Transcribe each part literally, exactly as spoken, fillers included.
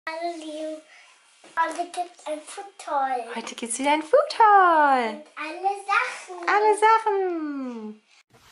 Hallo Lieben, heute gibt es ein Foodhaul. Heute gibt es wieder ein Foodhaul. Und alle Sachen. Alle Sachen.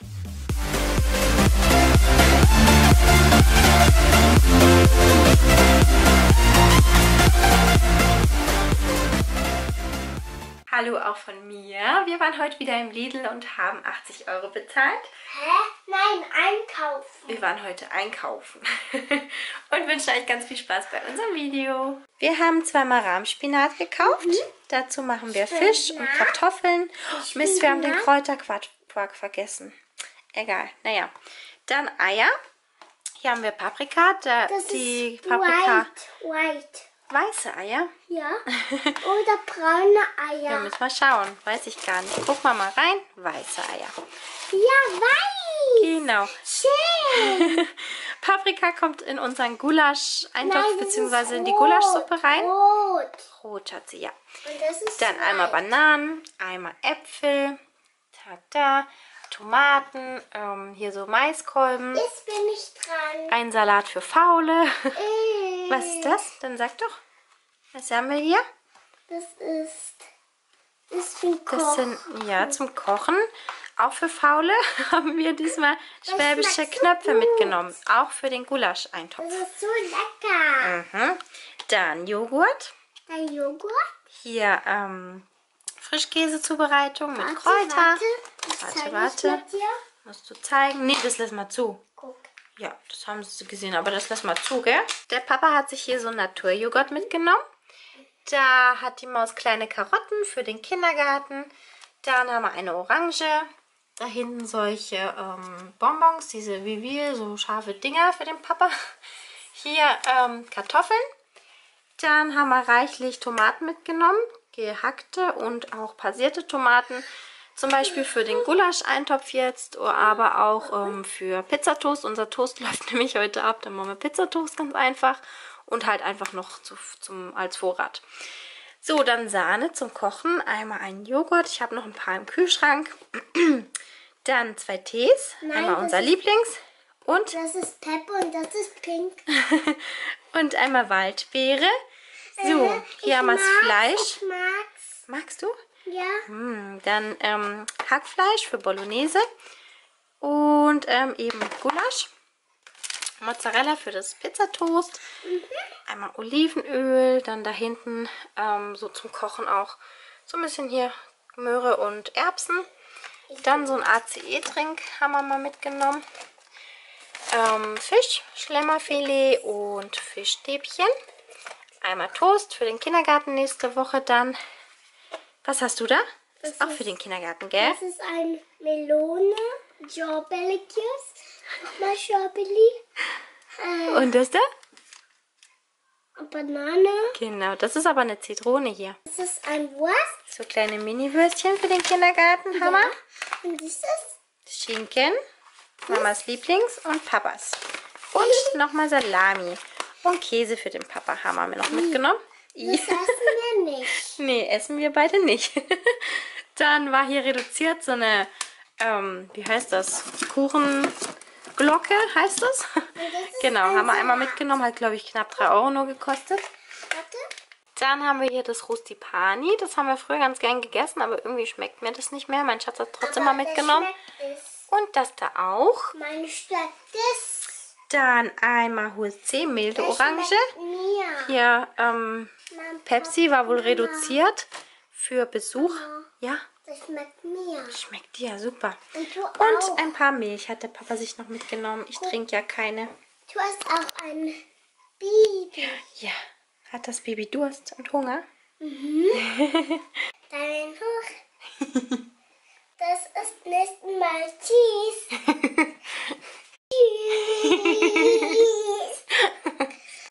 Hallo auch von mir. Wir waren heute wieder im Lidl und haben achtzig Euro bezahlt. Hä? Nein, einkaufen. Wir waren heute einkaufen und wünschen euch ganz viel Spaß bei unserem Video. Wir haben zweimal Rahmspinat gekauft. Mhm. Dazu machen wir Spinat. Fisch und Kartoffeln. Spinat. Mist, wir haben den Kräuterquark vergessen. Egal, naja. Dann Eier. Hier haben wir Paprika. Da, Das die ist Paprika. white. White. Weiße Eier. Ja. Oder braune Eier. Wir müssen mal schauen. Weiß ich gar nicht. Guck mal mal rein. Weiße Eier. Ja, weiß. Genau. Schön. Paprika kommt in unseren Gulasch-Eintopf Nein, das beziehungsweise ist in die rot. Gulaschsuppe rein. Rot. Rot hat sie, ja. Und das ist Dann einmal white. Bananen, einmal Äpfel, tada, Tomaten, ähm, hier so Maiskolben, Jetzt bin ich dran. ein Salat für Faule. Äh, Was ist das? Dann sag doch. Was haben wir hier? Das ist... Das ist zum Kochen. Das sind, ja, zum Kochen. Auch für Faule haben wir diesmal schwäbische schmeckt so Knöpfe gut. mitgenommen. Auch für den Gulasch-Eintopf. Das ist so lecker. Mhm. Dann Joghurt. Der Joghurt. Hier ähm, Frischkäsezubereitung mit Warte, Kräuter. Warte, ich Warte, zeige warte. es mit dir. Musst du zeigen? Nee, das lass mal zu. Guck. Ja, das haben sie gesehen, aber das lass mal zu, gell? Der Papa hat sich hier so einen Naturjoghurt mitgenommen. Da hat die Maus kleine Karotten für den Kindergarten. Dann haben wir eine Orange. Da hinten solche ähm, Bonbons, diese Vivi, so scharfe Dinger für den Papa. Hier ähm, Kartoffeln. Dann haben wir reichlich Tomaten mitgenommen. Gehackte und auch passierte Tomaten. Zum Beispiel für den Gulasch-Eintopf jetzt, aber auch ähm, für Pizzatoast. Unser Toast läuft nämlich heute ab. Dann machen wir Pizzatoast ganz einfach. Und halt einfach noch zu, zum, als Vorrat. So, dann Sahne zum Kochen. Einmal einen Joghurt. Ich habe noch ein paar im Kühlschrank. Dann zwei Tees. Nein, einmal das unser ist- Lieblings. Und, Das ist Pepper und das ist pink. und einmal Waldbeere. So, Äh, hier haben wir das mag's, Fleisch. Ich mag's. Magst du? Ja. Hm, dann ähm, Hackfleisch für Bolognese. Und ähm, eben Gulasch. Mozzarella für das Pizzatoast. Mhm. Einmal Olivenöl. Dann da hinten ähm, so zum Kochen auch so ein bisschen hier Möhre und Erbsen. Dann so ein A C E-Trink haben wir mal mitgenommen. Ähm, Fisch, Schlemmerfilet und Fischstäbchen. Einmal Toast für den Kindergarten nächste Woche dann. Was hast du da? Das ist auch für den Kindergarten, gell? Das ist ein Melone. Strawberry Nochmal Strawberry. Äh, Und das da? Banane. Genau, das ist aber eine Zitrone hier. Das ist ein Wurst. So kleine Mini-Würstchen für den Kindergarten haben wir. Und dieses Schinken, Mamas Lieblings und Papas. Und nochmal Salami. Und Käse für den Papa haben wir noch mitgenommen. das essen wir nicht. Nee, essen wir beide nicht. Dann war hier reduziert so eine, ähm, wie heißt das? Kuchenglocke heißt das? ist Genau, ein haben wir einmal Salat. mitgenommen. Hat, glaube ich, knapp drei Euro nur gekostet. Warte. Dann haben wir hier das Rostipani. Das haben wir früher ganz gern gegessen, aber irgendwie schmeckt mir das nicht mehr. Mein Schatz hat trotzdem mal Aber mitgenommen. das schmeckt es. Und das da auch. Meine Stadt das. Dann einmal H C, milde Das Orange. schmeckt mir. Hier, ähm, Mein Pepsi war wohl Papa. reduziert für Besuch. Mama. Ja, Das schmeckt mir. schmeckt dir super. Und du Und auch. ein paar Milch hat der Papa sich noch mitgenommen. Ich trinke ja keine. Du hast auch ein Baby. Ja, hat das Baby Durst und Hunger? Dann hoch. Das ist nächsten Mal Cheese. Tschüss.